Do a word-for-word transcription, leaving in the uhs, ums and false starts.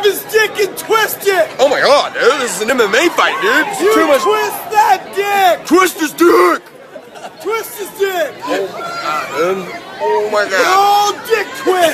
grab his dick and twist it! Oh my god, dude, this is an M M A fight, dude. This is You too much. twist that dick! Twist his dick! Twist his dick! Oh my god, dude. Oh my god. Oh, dick twist!